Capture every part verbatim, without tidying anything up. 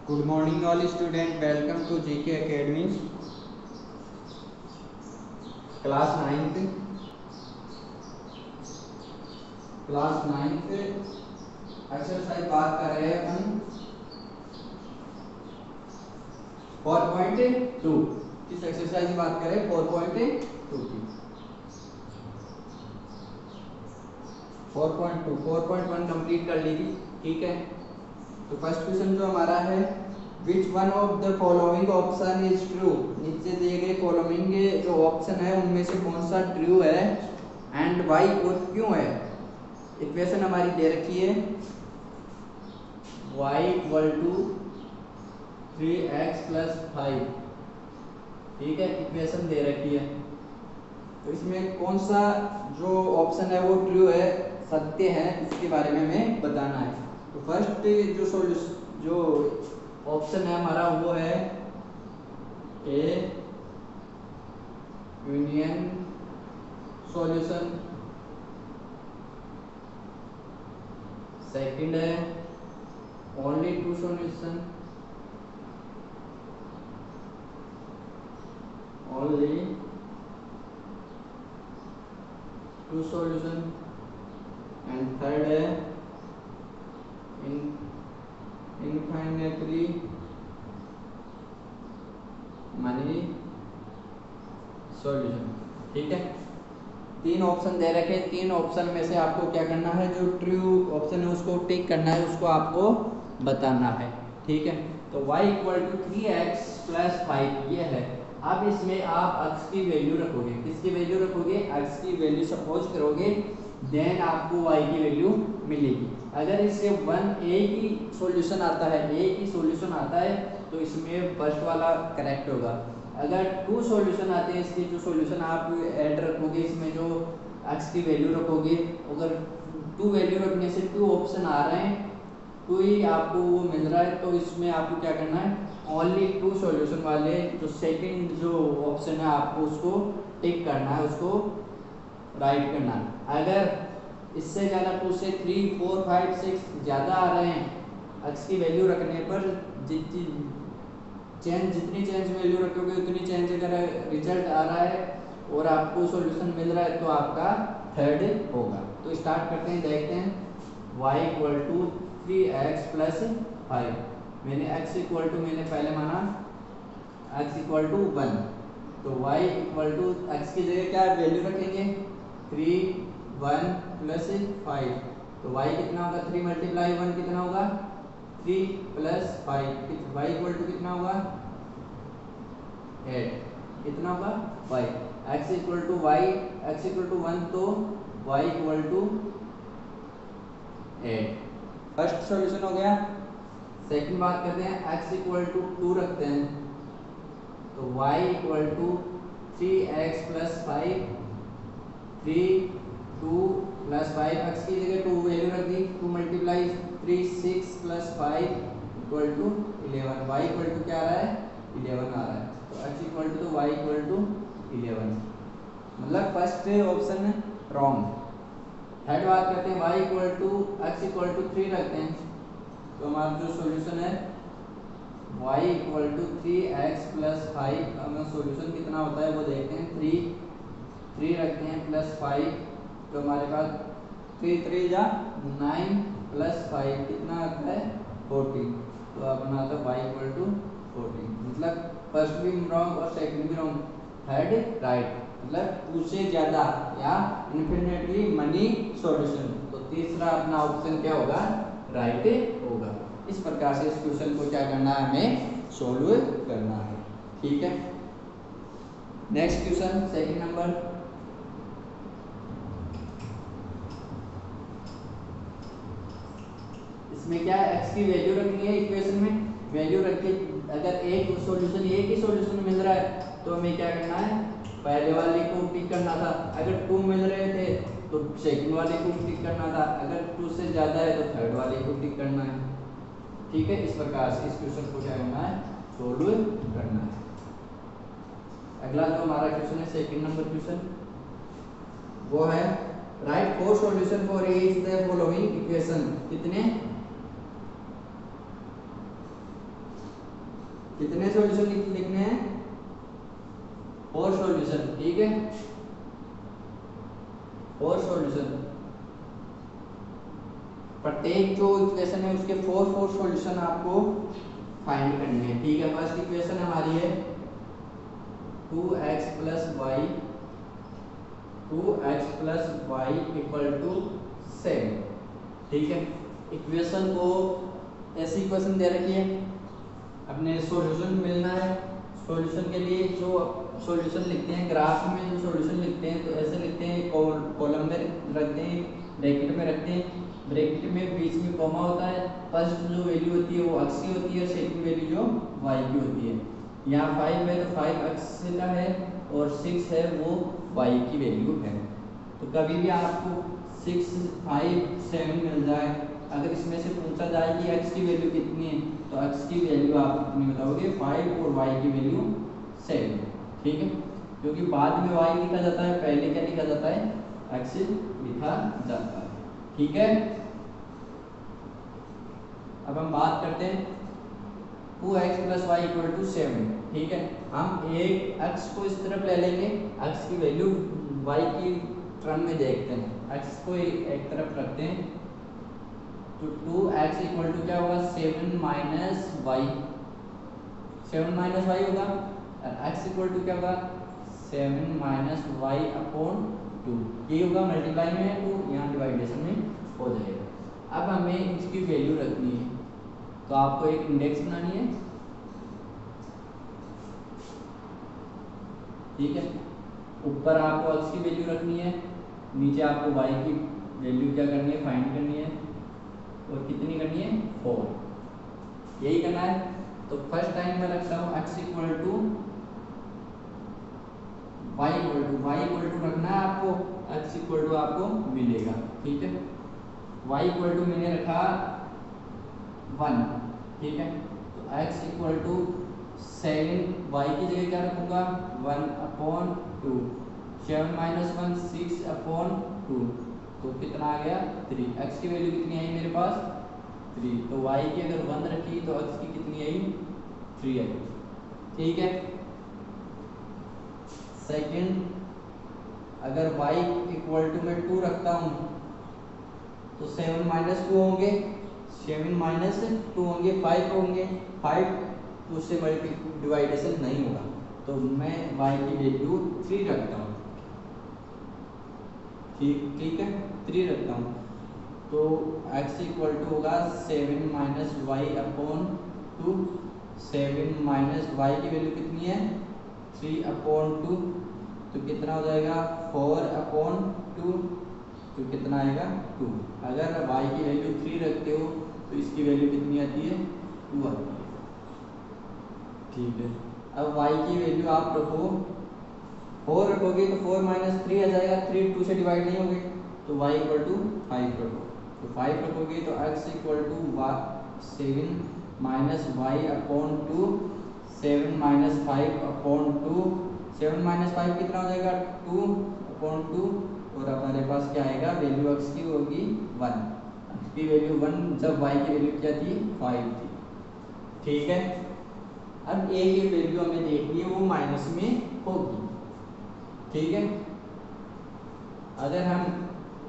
Good morning all students, welcome to G K Academy class ninth class ninth exercise बात कर रहे हैं अपन फोर पॉइंट टू। किस एक्सरसाइज की बात करें? फोर पॉइंट टू की। Four point two four point one complete कर ली थी, ठीक है। तो फर्स्ट क्वेश्चन जो हमारा है, which one of the following option is true. नीचे दिए गए फॉलोइंग जो ऑप्शन है उनमें से कौन सा ट्रू है एंड वाई, और क्यों है। इक्वेशन हमारी दे रखी है y equal to three x plus five, ठीक है। इक्वेशन दे रखी है, तो इसमें कौन सा जो ऑप्शन है वो ट्रू है, सत्य है, इसके बारे में हमें बताना है। तो फर्स्ट जो सोल्यूशन जो ऑप्शन है हमारा वो है ए यूनियन सॉल्यूशन। सेकंड है only two solution, only two solution. And third है इन इनफाइनाइटली मनी सॉल्यूशन, ठीक है। तीन ऑप्शन दे रखे, तीन ऑप्शन में से आपको क्या करना है, जो ट्रू ऑप्शन है उसको टिक करना है, उसको आपको बताना है, ठीक है। तो y equal to three x plus five ये है। अब इसमें आप x की वैल्यू रखोगे, किसकी वैल्यू रखोगे, x की वैल्यू सपोज करोगे, देन आपको y की वैल्यू मिलेगी। अगर इससे वन ए की सॉल्यूशन आता है, ए की सॉल्यूशन आता है तो इसमें फर्स्ट वाला करेक्ट होगा। अगर टू सॉल्यूशन आते हैं, इसकी जो सॉल्यूशन आप ऐड रखोगे, इसमें जो x की वैल्यू रखोगे, अगर टू वैल्यू रखने से टू ऑप्शन आ रहे हैं, टू ही आपको वो मिल रहा है, तो इसमें आपको क्या करना है, ओनली टू सॉल्यूशन वाले जो सेकंड जो ऑप्शन है आपको उसको टिक करना है, उसको राइट करना है। अगर इससे ज़्यादा टू से थ्री फोर फाइव सिक्स ज़्यादा आ रहे हैं, x की वैल्यू रखने पर जितनी चेंज जितनी चेंज वैल्यू रखोगे उतनी चेंज अगर रिजल्ट आ रहा है और आपको सॉल्यूशन मिल रहा है तो आपका थर्ड होगा। तो स्टार्ट करते हैं, देखते हैं। y equal to three x plus five, मैंने x इक्वल टू मैंने पहले माना x इक्वल टू वन, तो y इक्वल टू x की जगह क्या वैल्यू रखेंगे, थ्री वन प्लस फाइव, तो y कितना होगा, थ्री मल्टीप्लाई वन कितना होगा, three plus five, y equal to कितना होगा, एट, कितना होगा y। x equal to y, x equal to one, तो y equal to eight. First solution हो गया। सेकंड बात करते हैं, x इक्वल टू टू रखते हैं, तो y equal to three x plus five, three two plus five, x की जगह टू वैल्यू रख दी, two multiply three six plus five equal to eleven, y equal to क्या आ रहा है, इलेवन आ रहा है, तो एक्स इक्वल टू तो वाई इक्वल टू इलेवन, मतलब फर्स्ट ऑप्शन रॉन्ग। थर्ड बात करते हैं, y equal to x equal to three रखते हैं, तो हमारा जो सॉल्यूशन है y equal to three x plus five, हमें सॉल्यूशन कितना होता है वो देखते हैं, थ्री थ्री रखते हैं प्लस फाइव, तो हमारे पास थ्री थ्री जा नाइन प्लस फाइव कितना आता है, फोर्टीन, तो अपना आता है y इक्वल टू फोर्टीन। मतलब फर्स्ट भी रॉन्ग और सेकंड भी रॉन्ग, थर्ड राइट, मतलब टू से ज़्यादा या इन्फिनिटली मनी सॉल्यूशन, तो तीसरा अपना ऑप्शन क्या होगा, राइट होगा। इस प्रकार से इस क्वेश्चन को क्या करना है, हमें सोल्व करना है, ठीक है। नेक्स्ट क्वेश्चन सेकंड नंबर, इसमें क्या है, x की वैल्यू रखनी है, इक्वेशन में वैल्यू रख के अगर एक सॉल्यूशन एक ही सॉल्यूशन मिल रहा है तो हमें क्या करना है, पहले वाले को टिक करना था, अगर टू मिल रहे थे तो सेकंड वाले को टिक करना था, अगर टू से ज़्यादा है तो थर्ड वाले को टिक करना है, ठीक है। इस प्रकार से इस क्वेश्चन को क्या करना है, सोल्व करना है। अगला जो हमारा क्वेश्चन है सेकंड नंबर क्वेश्चन, वो है write four solution for each the following equation. कितने, कितने सॉल्यूशन लिखने हैं? फोर सॉल्यूशन, ठीक है, फोर सॉल्यूशन। प्रत्येक जो इक्वेशन है उसके फोर फोर सॉल्यूशन आपको फाइंड करने हैं, ठीक है। फर्स्ट इक्वेशन हमारी है two x plus y two x plus y equal to seven, ठीक है। इक्वेशन को ऐसी इक्वेशन दे रखी है, अपने सॉल्यूशन मिलना है। सॉल्यूशन के लिए जो सॉल्यूशन लिखते हैं, ग्राफ में जो सॉल्यूशन लिखते हैं तो ऐसे लिखते हैं, कॉलम में रखते हैं, ब्रैकेट में रखते हैं, ब्रैकेट में बीच में कॉमा होता है। फर्स्ट जो वैल्यू होती है वो एक्स की होती है, सेकंड वैल्यू जो वाई की होती है। यहाँ फाइव है तो फाइव एक्स का है और सिक्स है वो वाई की वैल्यू है। तो कभी भी आपको सिक्स फाइव सेवन मिल जाए, अगर इसमें से पूछा जाए कि एक्स की वैल्यू कितनी है तो एक्स की वैल्यू आप कितनी बताओगे? फाइव और वाई की वैल्यू सेवन, ठीक है। क्योंकि बाद में वाई लिखा जाता है, पहले क्या लिखा जाता है? एक्स लिखा जाता है, ठीक है। अब हम बात करते हैं two x plus y equal to seven, ठीक है। हम एक एक्स को इस तरफ ले लेंगे, एक्स की वैल्यू वाई की टर्म में देखते हैं। एक्स को एक तरफ रखते हैं तो टू एक्स इक्वल टू क्या होगा? Seven minus y, seven minus y होगा। और एक्स इक्वल टू क्या होगा? Seven minus y upon two, ये होगा मल्टीप्लाई में है टू, यहाँ डिवाइडेशन में हो जाएगा। अब हमें इसकी वैल्यू रखनी है, तो आपको एक इंडेक्स बनानी है, ठीक है। ऊपर आपको एक्स की वैल्यू रखनी है, नीचे आपको वाई की वैल्यू क्या करनी है? फाइंड करनी है। और कितनी करनी है? फोर, यही करना है। तो फर्स्ट टाइम मैं रखता हूँ x equal to y equal to y equal to रखना है आपको, एक्स इक्वल टू आपको मिलेगा, ठीक है। वाई इक्वल टू मैंने रखा वन, ठीक है। तो x equal to seven, y की जगह क्या रखूंगा? One upon two, seven minus one six upon two, तो कितना आ गया? थ्री। एक्स की वैल्यू कितनी आई मेरे पास? थ्री। तो वाई की अगर वन रखी तो एक्स की कितनी आई? थ्री आई, ठीक है। सेकंड, अगर वाई इक्वल टू में टू रखता हूँ तो सेवन माइनस टू होंगे, सेवन माइनस टू होंगे, फाइव होंगे, फाइव तो उससे मल्टी डिवाइडेशन नहीं होगा, तो मैं वाई की वैल्यू थ्री रखता हूँ, ठीक ठीक है, थ्री रखता हूँ। तो x इक्वल टू होगा seven minus y upon two, seven minus y की वैल्यू कितनी है? थ्री अपॉन टू, तो कितना हो जाएगा? फोर अपॉन टू, तो कितना आएगा? टू। अगर y की वैल्यू थ्री रखते हो तो इसकी वैल्यू कितनी आती है? टू आती है, ठीक है। अब y की वैल्यू आप रखो, फोर रखोगे तो फोर माइनस थ्री आ जाएगा, थ्री टू से डिवाइड नहीं होंगे, तो y इक्वल टू फाइव रखो। तो फाइव रखोगे तो x equal to seven minus y upon two, seven minus five upon two, seven minus five कितना हो जाएगा? टू अपॉन टू, और हमारे पास क्या आएगा? वैल्यू x की होगी वन, x की वैल्यू वन जब y की वैल्यू क्या थी? फाइव थी, ठीक है। अब a की वैल्यू हमें देखनी है, वो माइनस में होगी, ठीक है। अगर हम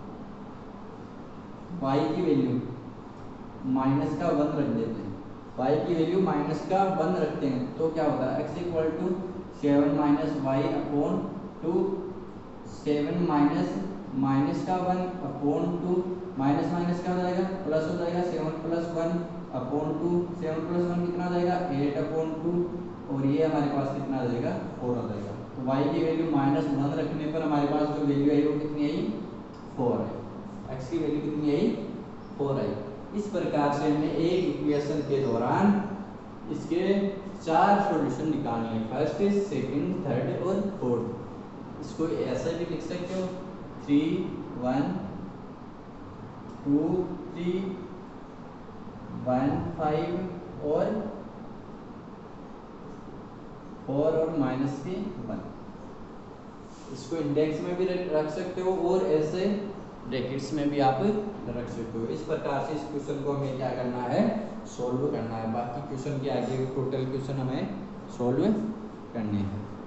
y की वैल्यू माइनस का वन रख देते हैं, y की वैल्यू माइनस का वन रखते हैं तो क्या होता है? x equal to seven minus y upon two, seven minus minus का one upon two, minus minus क्या हो जाएगा? प्लस हो जाएगा, seven plus one upon two, seven plus one कितना हो जाएगा? एट अपॉन टू, और ये हमारे पास कितना आ जाएगा? फोर आ जाएगा। तो y की वैल्यू माइनस वन रखने पर हमारे पास जो वैल्यू आई वो कितनी आई? फोर आई। x की वैल्यू कितनी आई? फोर आई। इस प्रकार से हमने एक इक्वेशन के दौरान इसके चार सॉल्यूशन निकालने हैं, फर्स्ट, सेकंड, थर्ड और फोर्थ। इसको ऐसा भी लिख सकते हो, three one two three one five और फोर और माइनस के वन। इसको इंडेक्स में भी रख सकते हो और ऐसे ब्रैकेट्स में भी आप रख सकते हो। इस प्रकार से इस क्वेश्चन को हमें क्या करना है, सोल्व करना है। बाकी क्वेश्चन के आगे टोटल क्वेश्चन हमें सोल्व करने हैं।